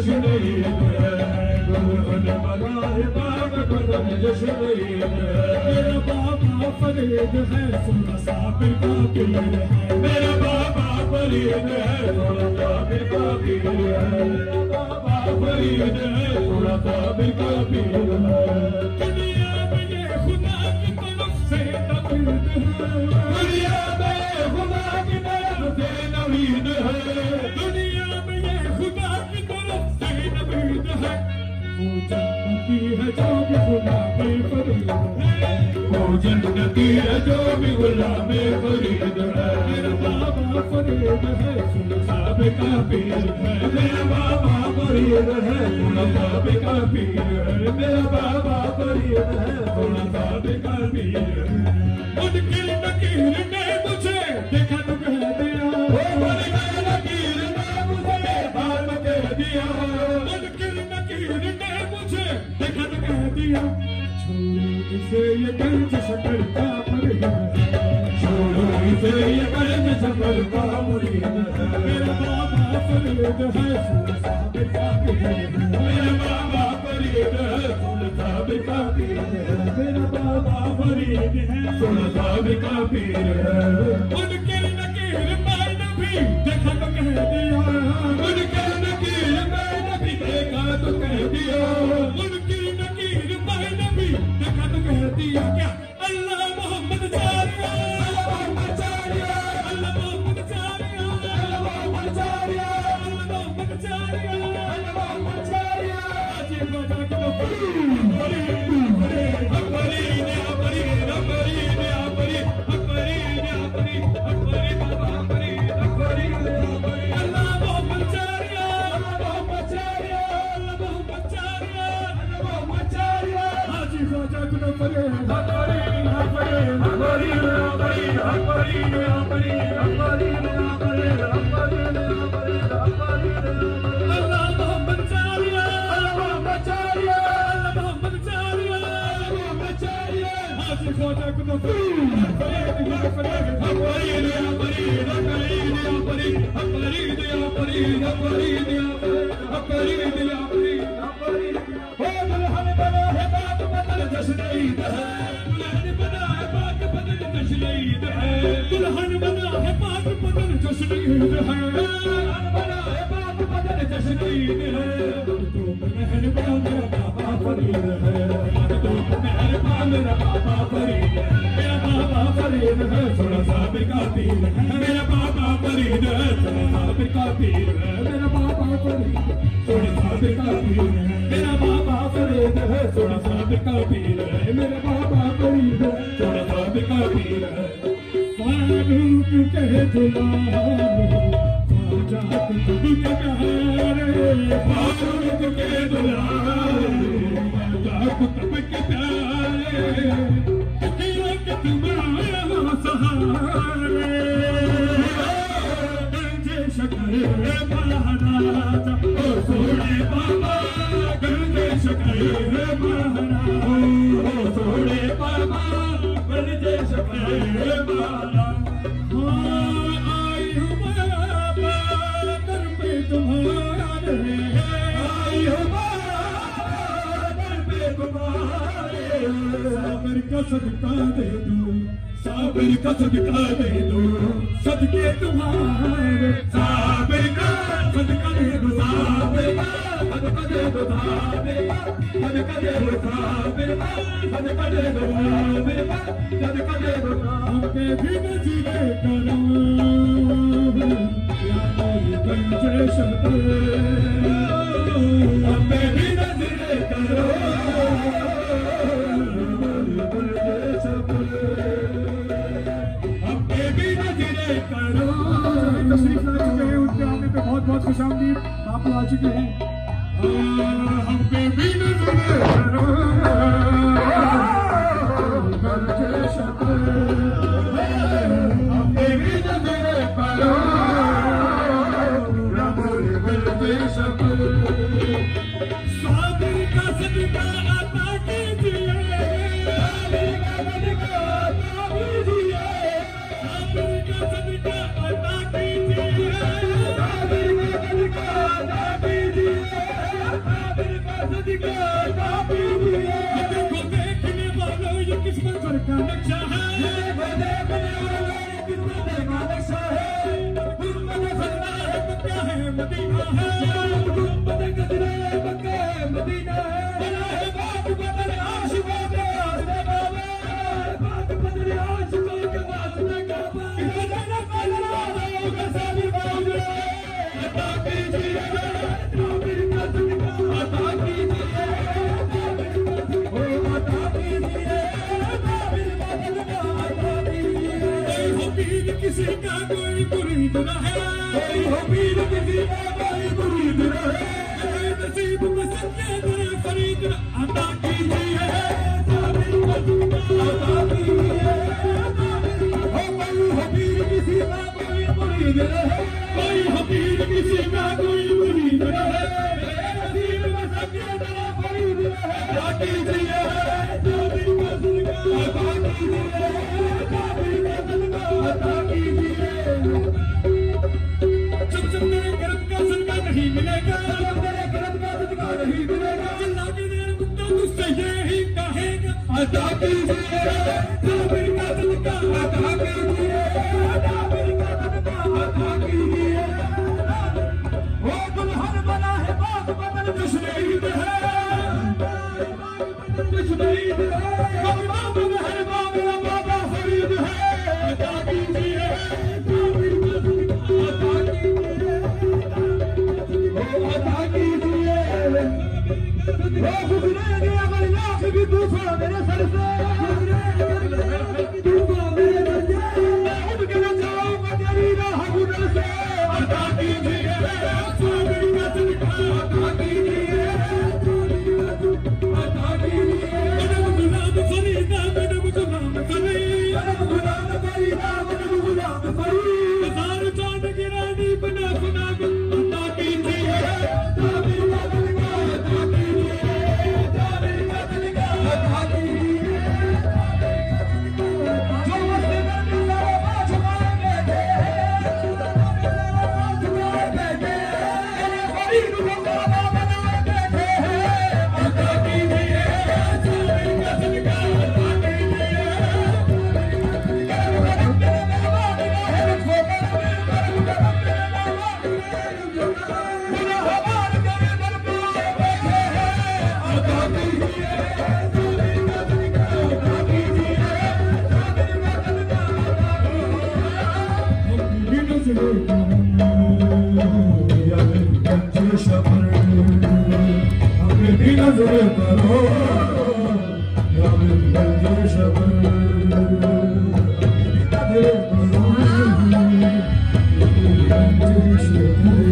जश्न मेरा बाबा फरीद है सोना साबिर का पीर है मेरा बाबा फरीद है सोना साबिर का पीर है मेरा बाबा फरीद है सोना साबिर का पीर है दुनिया में ये खुदा की तरफ से नवीद है दुनिया में खुदा की तरफ से नवीद है दुनिया में ये खुदा की तरफ से नवीद है वो जन्नती है जो भी गुलाबे फरीद है वो जन्नती है जो भी गुलाबे फरीद है मेरा बाबा फरीद है सोना साबिर का पीर है मेरा बाबा फरीद है सोना साबिर का पीर है मेरा बाबा फरीद है सोना साबिर का पीर है मुनकिर नकीर ने मुझे देखा तो कह दिया मुनकिर नकीर ने मुझे हाल कह दिया मुनकिर नकीर ने मुझे देखा तो कह दिया छोड़ो इसे ये कर्ज शक्कर का मुरीद है छोड़ो इसे ये कर्ज शक्कर का मुरीद है मेरा बाबा फरीद है सोना साबिर का पीर है मेरा बाबा फरीद है सोना साबिर का पीर है मेरा बाबा फरीद है सोना साबिर का पीर है मुनकिर नकीर मैंने भी देखा तो कह दिया मुनकिर नकीर मैंने भी देखा तो कह दिया मुनकिर नकीर मैंने भी देखा तो कह दिया क्या अल्लाह मोहम्मद चारिया अल्लाह मोहम्मद चारिया अल्लाह मोहम्मद चारिया अल्लाह मोहम्मद चारिया अल्लाह मोहम्मद चारिया अल्लाह मोहम्मद चारिया आज बाबा को बड़ी अकबरी ने अकबरी अकबरी ने अकबरी अकबरी ने अकबरी अकबरी बाबा अकबरी अकबरी ने अकबरी अल्लाह मोहम्मद चारिया अल्लाह मोहम्मद चारिया अल्लाह मोहम्मद चारिया अल्लाह मोहम्मद चारिया आज बाबा को बड़ी अकबरी अकबरी अकबरी ने अकबरी अकबरी ने अकबरी अकबरी ने अकबरी अकबरी ने अकबरी अकबरी ने अल्लाह मोहम्मद चारिया अल्लाह मोहम्मद चारिया अल्लाह मोहम्मद चारिया अल्लाह मोहम्मद चारिया आज बाबा को बड़ी अकबरी ने अकबरी अकबरी ने अकबरी अकबरी ने अकबरी अकबरी ने अकबरी ने अकबरी अकबरी हो दुल्हन बना है बाप बदल जश्न ईद है दुल्हन बना है बाप बदल जश्न ईद है दुल्हन बना है बाप बदल जश्न ईद है दुल्हन बना है बाप बदल जश्न ईद है तो मेहरबान मेरा बाबा फरीद है तो मेहरबान मेरा बाबा फरीद है मेरा बाबा फरीद है सोना साबिर का पीर है मेरा बाबा फरीद है सोना साबिर का पीर है मेरा बाबा फरीद सोना साबिर का पीर है मेरा बाबा फरीद है सोना साबिर का पीर है मेरा बाबा फरीद है सोना साबिर का पीर है फारूक कहे दुलारे ख्वाजा कुतुब के प्यारे फारूक के दुलारे ख्वाजा कुतुब के प्यारे कि तुम्हारा सहारे गंजे शकर महाराजा ओ सोने बाबा गंजे शकर महाराजा ओ सोने बाबा गंजे शकर महाराजा आई हूँ बाबा दर पे तुम्हारे आई हूँ बाबा दर पे तुम्हारे साबिर का सदका दे दो साबिर का सदका दे दो सदके तुम्हारे साबिर का सदका दे दो साबिर का सदका दे दो साबिर का सदका दे दो साबिर का सदका दे दो साबिर का सदका दे दो हमके भी नसीबे करो या मोरी गंजे शकर हमके भी नसीबे करो तशरीफ ला चुके हैं उनके आने पे बहुत बहुत खुशामदीद आप आ चुके हैं हम पे भी नजर करो हम पे भी नजर करो साबिर का सदका अता कीजिए साबिर का सदका अता कीजिए साबिर का सदका अता कीजिए साबिर का सदका अता कीजिए मदीना है, गुंबद गजरे मक्के मदीना है, बना है बाग बदल आशिकों के वास्ते काबा, बाग बदल आशिकों के वास्ते काबा, इधर काला होगा साबिर बाउल अता कीजिए ताबिर का सदका अता कीजिए ओ अता कीजिए ताबिर का सदका अता कीजिए। कोई हो पीर किसी का कोई मुरीद न है, कोई हो पीर किसी का कोई मुरीद न है, नसीब में सच्चे तेरे फरीद अता कीजिए ताबिर का सदका अता कीजिए। कोई हो पीर किसी का कोई मुरीद न है, कोई हो पीर किसी का कोई मुरीद न है, नसीब में सच्चे तेरे फरीद अता कीजिए ताबिर का सदका अता कीजिए ताबिर का सदका अता कीजिए। चमचम मेरे करम का सदका नहीं मिलेगा, मेरे करम का सदका नहीं मिलेगा, अल्लाह के दर मुद्दा तुझसे यही कहेगा अता कीजिए ताबिर का सदका अता कीजिए ताबिर का सदका अता कीजिए। वो दुल्हन बना है बाग बदल जश्न ईद है, जश्न ईद है, बाग है बाग बाबा फरीद है अता कीजिए ताबिर का सदका अता कीजिए अता कीजिए। वो गुजरेंगे अगर लाख भी तूफान मेरे सर से, तूफान मेरे सर से, मैं उठ के न जाऊंगा तेरी राह गुजर से अता कीजिए ताबिर का सदका अता कीजिए अता कीजिए। Madam Ghulam Farida madam Ghulam Farida madam Ghulam Farida madam Ghulam Farida, हजार चांद की रानी बना बना अता कीजिए ताबिर का सदका अता कीजिए ताबिर का सदका अता कीजिए। जो मस्ती में मिला बाज मांगे थे, फरीद को बाबा बना बैठे हैं अता कीजिए ताबिर का सदका अता कीजिए। नजर करो या बिन गंज शबर नजर करो